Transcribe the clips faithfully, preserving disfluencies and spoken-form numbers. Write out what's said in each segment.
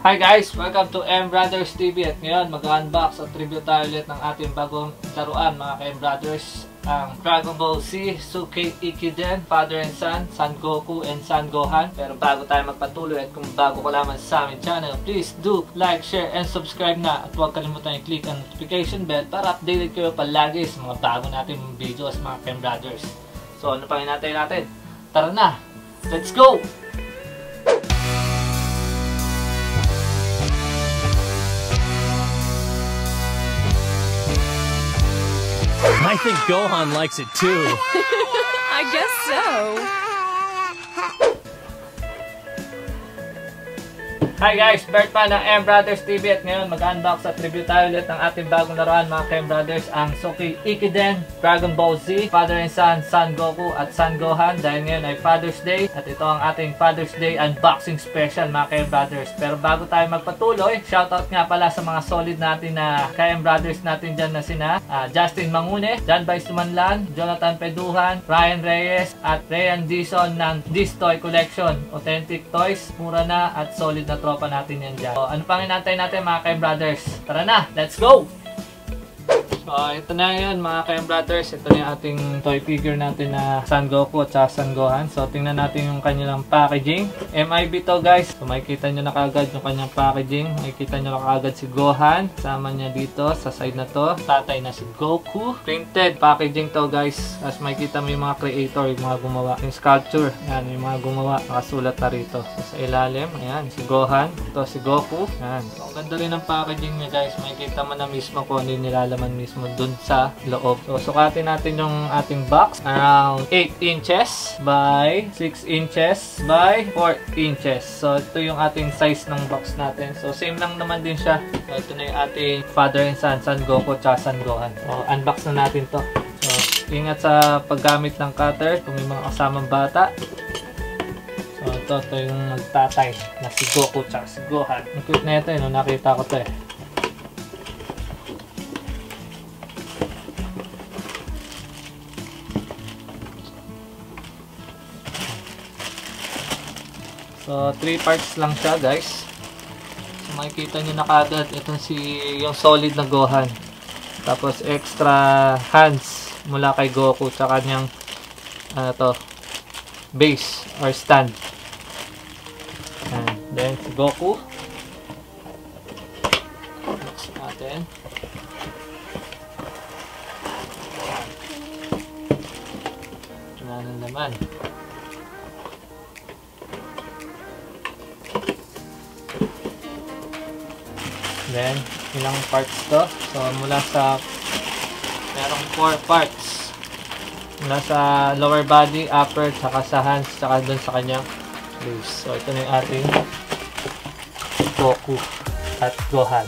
Hi guys! Welcome to M Brothers T V at ngayon mag-unbox at review tayo ulit ng ating bagong laruan mga ka-M Brothers, ang Dragon Ball Z, Zokei-Ekiden, Father and Son, Son Goku and Son Gohan. Pero bago tayo magpatuloy at kung bago ka lamang sa aming channel, please do like, share, and subscribe na at huwag kalimutan i-click ang notification bell para updated kayo palagi sa mga bago nating videos mga ka-M Brothers. So ano pang hinatay natin? Tara na! Let's go! I think Gohan likes it too. I guess so. Hi guys! Bert pa ng M Brothers T V at ngayon mag-unbox at review tayo ulit ng ating bagong laruan mga ka-M Brothers, ang Zokei-Ekiden, Dragon Ball Z, Father and Son, Son Goku at Son Gohan. Dahil ngayon ay Father's Day at ito ang ating Father's Day unboxing special mga ka-M Brothers. Pero bago tayo magpatuloy, shoutout nga pala sa mga solid natin na ka-M Brothers natin dyan na sina uh, Justin Mangune, John Bay Sumanlan, Jonathan Peduhan, Ryan Reyes at Rayan Dison ng This Toy Collection. Authentic toys, mura na at solid na tropa natin yan dyan. So, ano pang inantay natin mga ka-M Brothers? Tara na! Let's go! So, ito na yun mga ka-M Brothers. Ito na yung ating toy figure natin na Son Goku at Son Gohan. So, tingnan natin yung kanilang packaging. M I B to guys. So, makikita nyo na kaagad yung kanyang packaging. Makikita nyo na kaagad si Gohan. Sama niya dito sa side na to. Tatay na si Goku. Printed packaging to guys. As makikita mo yung mga creator, yung mga gumawa. Yung sculpture. Yan, yung mga gumawa. Nakasulat na rito. So, sa ilalim, ayan, si Gohan. Ito si Goku. Ayan. So, ang ganda rin ng packaging niya guys. Makikita mo na mismo kung ano yung nilalaman mismo dun sa loob. So, sukatin natin yung ating box. Around eight inches by six inches by four inches. So, ito yung ating size ng box natin. So, same lang naman din siya. So, ito na yung ating Father and Son, Son Goku at Son Gohan. So, unbox na natin to. So, ingat sa paggamit ng cutter kung may mga kasamang bata. So, ito, ito yung nagtatay na si Goku at si Gohan. Ang cute na ito, eh, no? Nakita ko to eh. So, three parts lang siya guys. So, makikita nyo na kagad ito si yung solid na Gohan. Tapos extra hands mula kay Goku sa kanyang ano to, base or stand. And then si Goku. Box natin. Wala na naman. Then, ilang parts to? So, mula sa merong four parts. Mula sa lower body, upper, tsaka sa hands, tsaka dun sa kanyang base. So, ito na yung ating Goku at Gohan.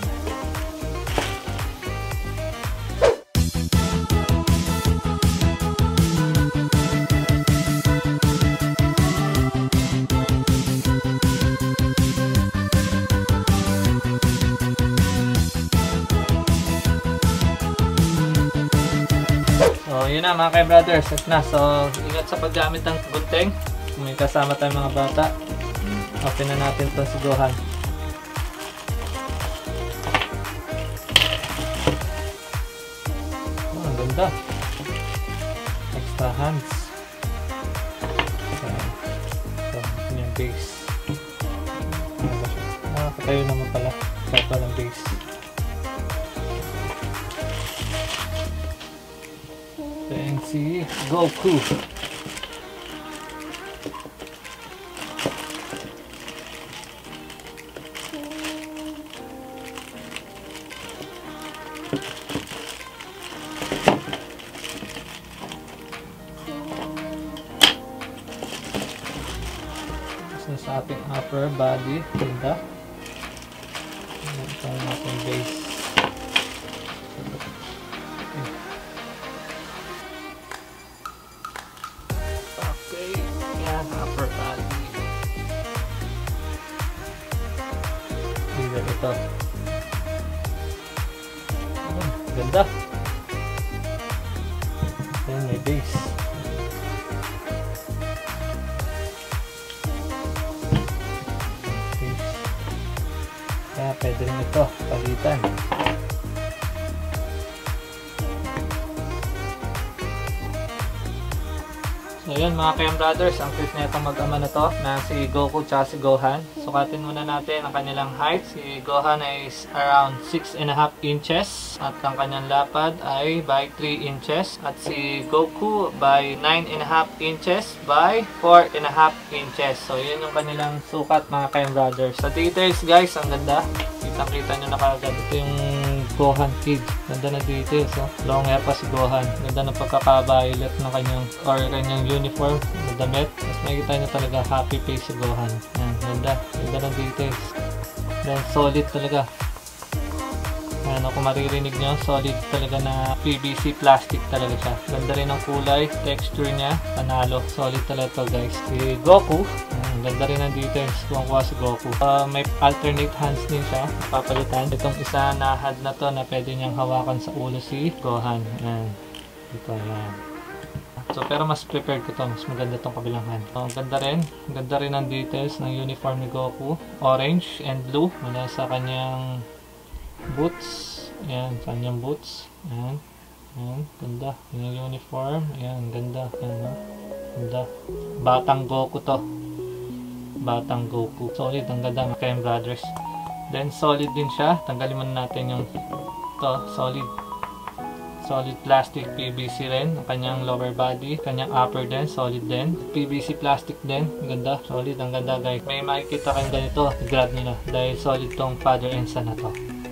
So, yun na mga ka-M Brothers, set na. So, ingat sa paggamit ng gunting. Kung may kasama tayong mga bata, open na natin ito si Gohan. Oh, ang ganda. Extra hands. So, ito, ito yung base. Nakakatayo naman pala. So, ito lang base. And si Goku. So, sa ating upper body, ganda. Ito ang ating base. Upper body. Hindi ito. Oh, ganda. Then may base. pwede rin ito palitan. So yun mga Kem Brothers, ang cute na itong mag-ama na to na si Goku at si Gohan. Sukatin muna natin ang kanilang height. Si Gohan is around six and a half inches at ang kanyang lapad ay by three inches at si Goku by nine and a half inches by four and a half inches. So yun yung kanilang sukat mga Kem Brothers. Sa details guys, ang ganda. Kitang-kita nyo na kagad. Ito yung Gohan Kid. Ganda na details. Oh. Long hair pa si Gohan. Ganda na pagkaka-violet ng kanyang or kanyang uniform na damit. Mas makikita nyo talaga happy face si Gohan. Yan, ganda. Ganda ng details. Then solid talaga. Ano, kung maririnig nyo, solid talaga na P V C plastic talaga siya. Ganda rin ang kulay, texture niya, panalo. Solid talaga to guys. Si Goku, um, ganda rin ang details kung kuha si Goku. Uh, may alternate hands din siya, papalitan. Itong isa na hand na to na pwede niyang hawakan sa ulo si Gohan. Ayan. Ito, ayan. So, pero mas prepared ko to. Mas maganda tong kabilang hand. So, ganda rin. Ganda rin ang details ng uniform ni Goku. Orange and blue. Mula sa kanyang boots. Ayan, kanyang boots. Ayan. Ayan, ganda. Yung uniform. Ayan, ganda. Ayan, no? Ganda. Batang Goku to. Batang Goku. Solid, ang ganda ng Kem Brothers. Then, solid din siya. Tanggalin muna natin yung to. Solid. Solid plastic P V C rin. Ang kanyang lower body. Kanyang upper din. Solid din. P V C plastic din. Ang ganda. Solid. Ang ganda guys. May makikita kayong ganito. Grab nyo na. Dahil solid tong father and son na to.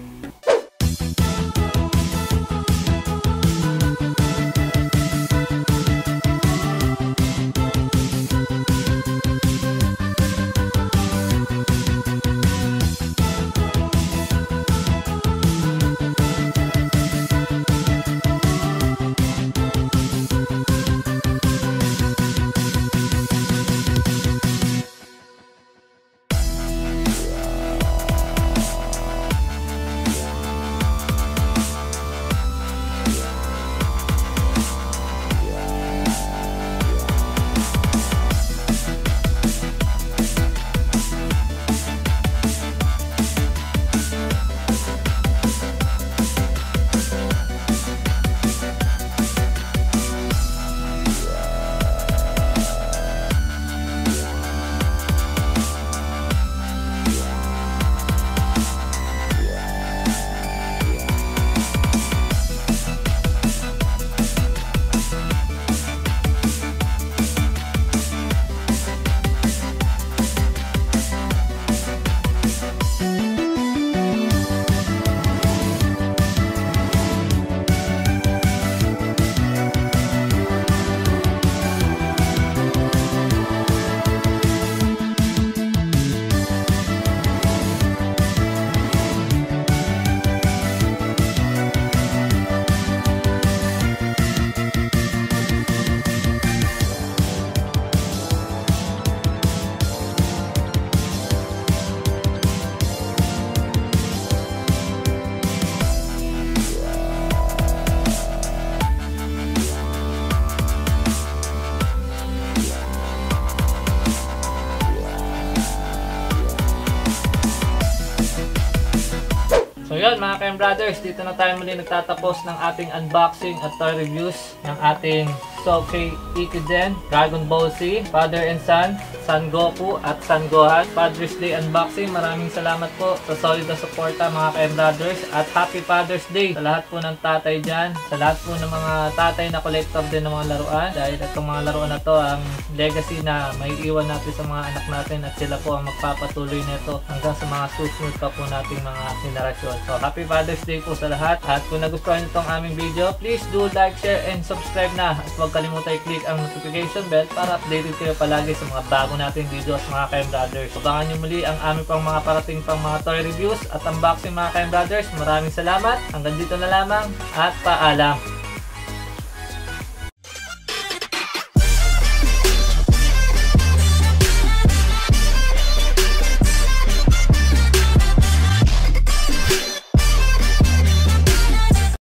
So yun mga Kem Brothers, dito na tayo muli nagtatapos ng ating unboxing at toy reviews ng ating Zokei-Ekiden, Dragon Ball Z, Father and Son, Son Goku at Son Gohan. Father's Day unboxing. Maraming salamat po sa solid na suporta mga Kem Brothers at Happy Father's Day sa lahat po ng tatay dyan, sa lahat po ng mga tatay na collector din ng mga laruan, dahil itong mga laruan na to ang legacy na may iwan natin sa mga anak natin at sila po ang magpapatuloy nito hanggang sa mga susunod pa po nating mga generasyon. So Happy Father's Day po sa lahat, at kung nagustuhan nyo itong aming video, please do like, share and subscribe na, at huwag kalimutan i-click ang notification bell para updated kayo palagi sa mga bago nating videos mga Kem Brothers. Abangan nyo muli ang aming pang mga parating pang mga toy reviews at unboxing mga Kem Brothers. Maraming salamat, hanggang dito na lamang at paalam.